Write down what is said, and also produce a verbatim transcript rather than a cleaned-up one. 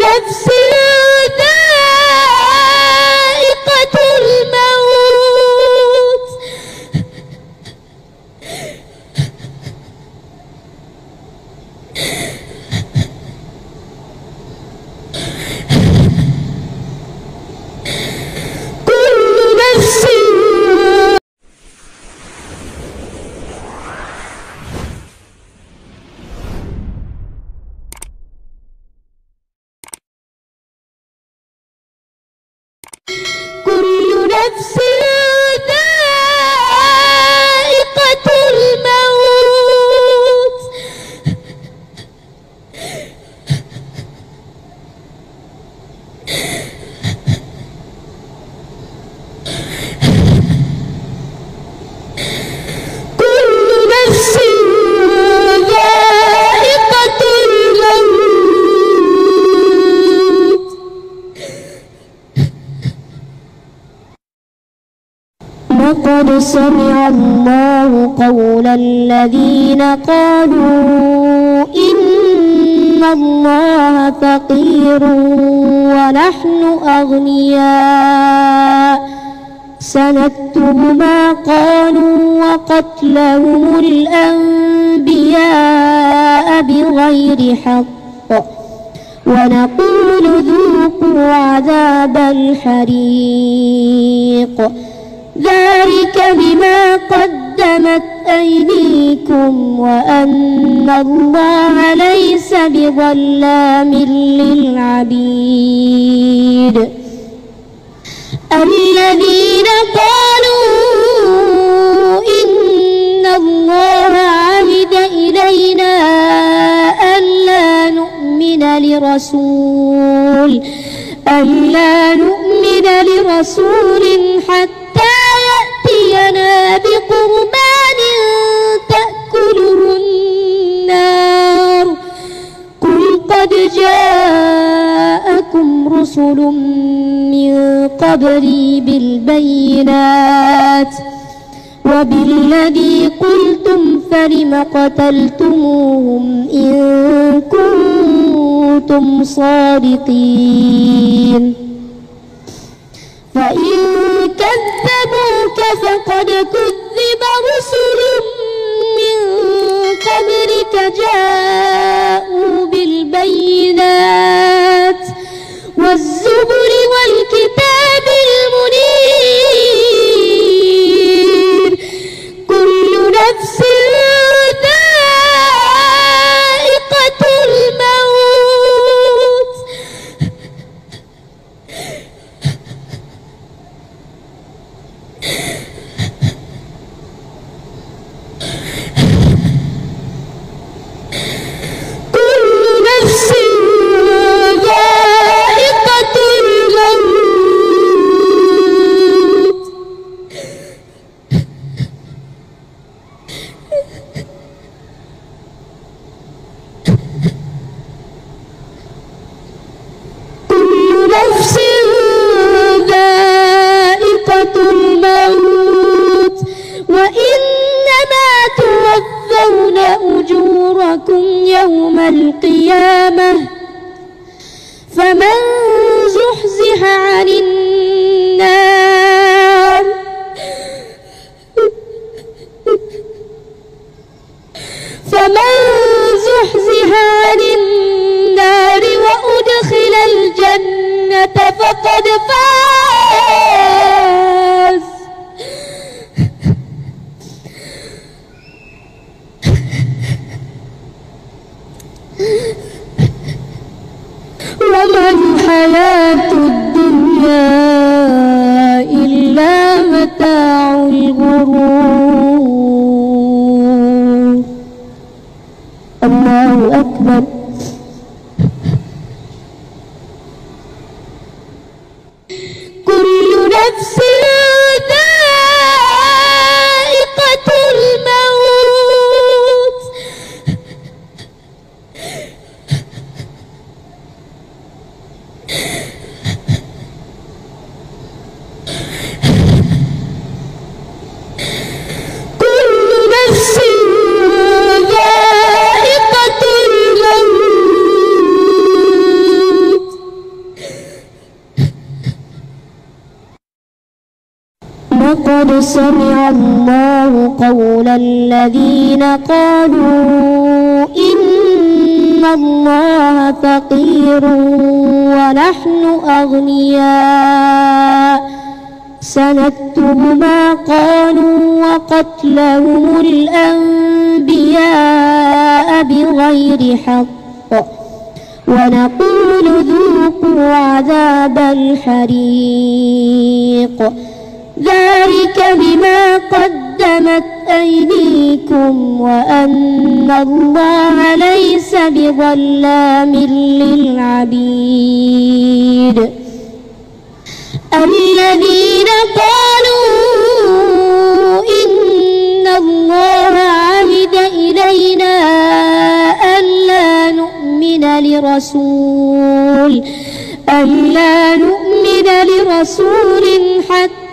نفس ذائقة الموت كل نفس كل نفس ذائقة الموت كل نفس ذائقة الموت. لقد سمع الله قول الذين قالوا إن الله فقير ونحن أغنياء سنكتب ما قالوا وقتلهم الأنبياء بغير حق ونقول ذوقوا عذاب الحريق ذلك بما قدمت أيديكم وأن الله ليس بظلام للعبيد. الذين قالوا إن الله عهد إلينا ألا نؤمن لرسول ألا نؤمن لرسول حتى يأتينا بقربان تأكله النار قل قد جاءكم رسل من قبلي بالبينات وبالذي قلتم فلم قتلتموهم إن كنتم صادقين فإن كذبوك فقد كذب رسل من قبلك جاءوا بالبينات والزبر والكتاب المنير كل نفس ذائقة الموت كل نفس ذائقة الموت كل نفس ذائقة الموت وإنما توفون أجوركم يوم القيامة فمن زحزح عن النار فمن زحزح عن النار وأدخل الجنة فقد فاز وما الحياة الدنيا إلا متاع الغرور. الله أكبر. كل نفس ذائقة الموت سمع الله قول الذين قالوا إن الله فقير ونحن أغنياء سنكتب ما قالوا وقتلهم الأنبياء بغير حق ونقول ذوقوا عذاب الحريق ذلك بما قدمت أيديكم وأن الله ليس بظلام للعبيد. الذين قالوا إن الله عهد إلينا ألا نؤمن لرسول ألا نؤمن لرسول حتى